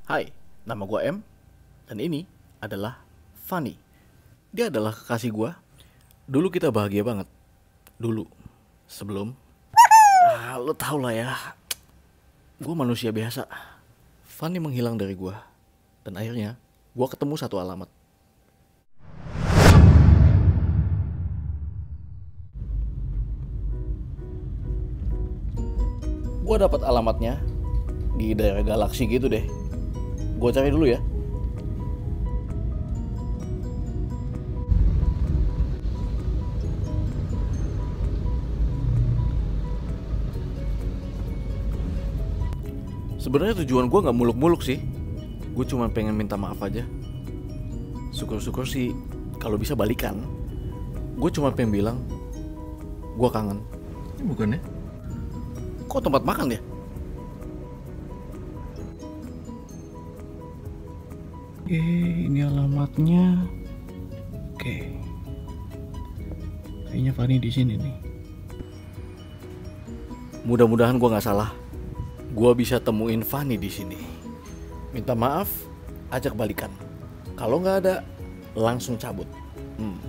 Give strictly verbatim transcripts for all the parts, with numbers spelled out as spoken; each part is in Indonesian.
Hai, nama gue M, dan ini adalah Fanny. Dia adalah kekasih gue. Dulu kita bahagia banget. Dulu, sebelum ah, lo tau lah ya, gue manusia biasa. Fanny menghilang dari gue, dan akhirnya gue ketemu satu alamat. Gue dapat alamatnya di daerah galaksi gitu deh. Gue cari dulu ya. Sebenarnya tujuan gue nggak muluk-muluk sih. Gue cuma pengen minta maaf aja. Syukur-syukur sih kalau bisa balikan. Gue cuma pengen bilang gue kangen. Ini bukannya? Kok tempat makan ya? Oke, ini alamatnya. Oke. Kayaknya Fanny di sini nih. Mudah-mudahan gue nggak salah. Gue bisa temuin Fanny di sini. Minta maaf, ajak balikan. Kalau nggak ada, langsung cabut. Hmm.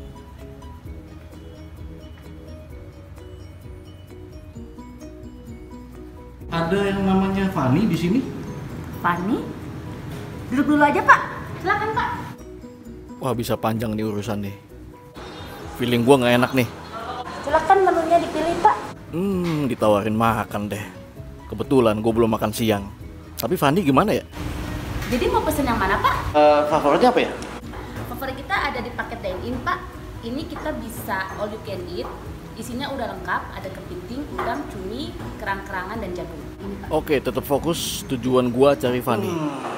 Ada yang namanya Fanny di sini? Fanny? Duduk dulu aja, Pak. Silakan, Pak. Wah, bisa panjang nih urusan nih. Feeling gue nggak enak nih. Silakan menunya dipilih, Pak. Hmm, ditawarin makan deh. Kebetulan gue belum makan siang. Tapi Fanny gimana ya? Jadi mau pesen yang mana, Pak? Uh, favoritnya apa ya? Favorit kita ada di paket dine-in, Pak. Ini kita bisa all you can eat. Isinya udah lengkap, ada kepiting, udang, cumi, kerang-kerangan, dan jagung. Ini, Pak. Oke, tetap fokus. Tujuan gue cari Fanny. Hmm.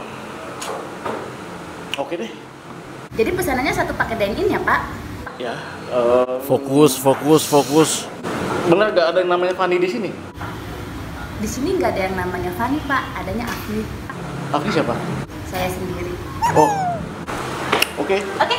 Oke deh. Jadi pesanannya satu paket dine-in ya, Pak? Ya. Uh, fokus, fokus, fokus. Bener gak ada yang namanya Fanny di sini? Di sini nggak ada yang namanya Fanny, Pak. Adanya Afni. Afni siapa? Saya sendiri. Oh. Oke. Okay. Oke. Okay.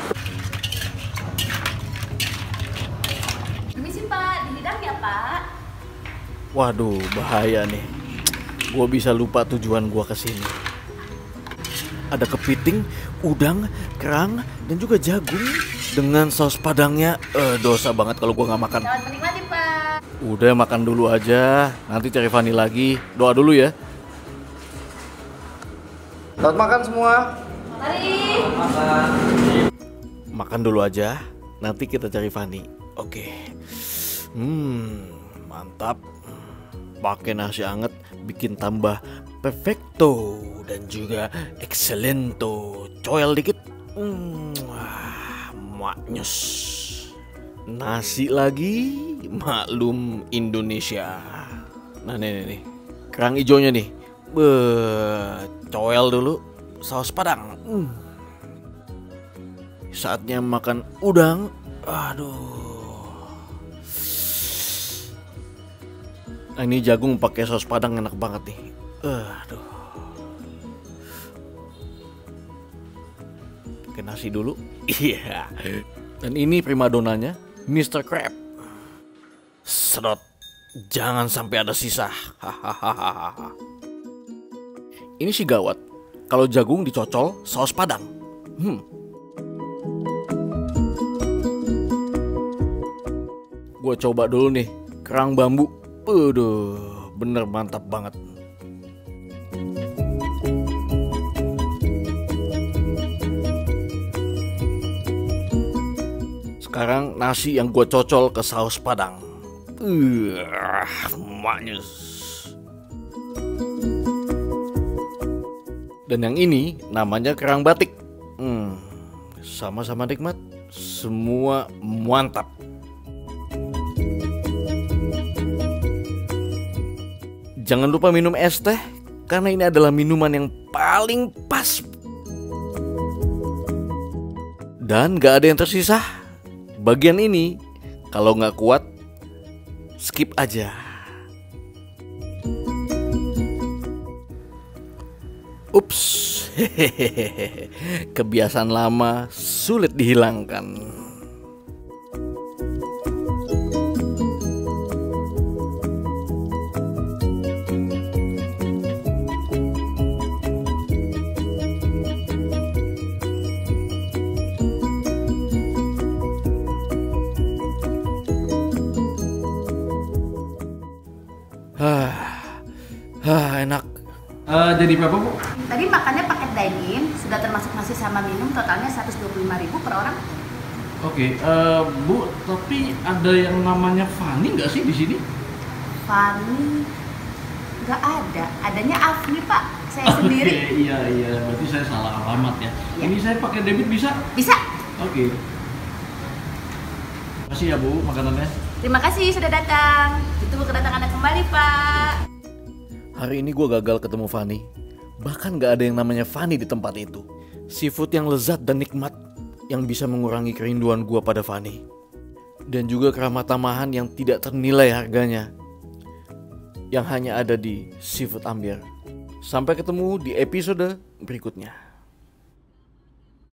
Permisi, Pak. Dihidang ya, Pak? Waduh, bahaya nih. Gua bisa lupa tujuan gua ke sini. Ada kepiting, udang, kerang, dan juga jagung dengan saus padangnya. Eh, dosa banget kalau gua nggak makan. Selamat menikmati, Pak. Udah, makan dulu aja. Nanti cari Fanny lagi. Doa dulu ya. Selamat makan semua. Mari. Makan dulu aja. Nanti kita cari Fanny. Oke. Hmm, mantap. Pakai nasi anget bikin tambah perfecto dan juga excellento. Coel dikit. Hmm, maknyus. Nasi lagi, maklum Indonesia. Nah, nih nih, nih. Kerang hijaunya nih. Beuh, coel dulu, saus padang. Hmm. Saatnya makan udang. Aduh. Nah, ini jagung pakai saus padang enak banget nih. Aduh. Pakai nasi dulu. Iya. Dan ini primadonanya, mister Crab. Sedot. Jangan sampai ada sisa. Hahaha. Ini sih gawat. Kalau jagung dicocol saus padang. Hmm. Gue coba dulu nih kerang bambu. Waduh, bener mantap banget. Sekarang nasi yang gue cocol ke saus padang. Uh, maknyus. Dan yang ini namanya kerang batik. Hmm, sama-sama nikmat. Semua mantap. Jangan lupa minum es teh, karena ini adalah minuman yang paling pas. Dan gak ada yang tersisa. Bagian ini, kalau gak kuat, skip aja. Ups, hehehe, kebiasaan lama sulit dihilangkan. uh, jadi berapa Bu? Tadi makannya paket dine-in, sudah termasuk nasi sama minum, totalnya seratus dua puluh lima ribu per orang. Oke, uh, Bu, tapi ada yang namanya Fanny nggak sih di sini? Fanny nggak ada, adanya Afni Pak, saya Oke, sendiri. iya iya, berarti saya salah alamat ya. Ya. Ini saya pakai debit bisa? Bisa. Oke. Makasih ya Bu makanannya. Terima kasih sudah datang. Ditunggu kedatangannya kembali Pak. Hari ini gue gagal ketemu Fanny. Bahkan gak ada yang namanya Fanny di tempat itu. Seafood yang lezat dan nikmat yang bisa mengurangi kerinduan gue pada Fanny. Dan juga keramat tamahan yang tidak ternilai harganya, yang hanya ada di Seafood Ambiar. Sampai ketemu di episode berikutnya.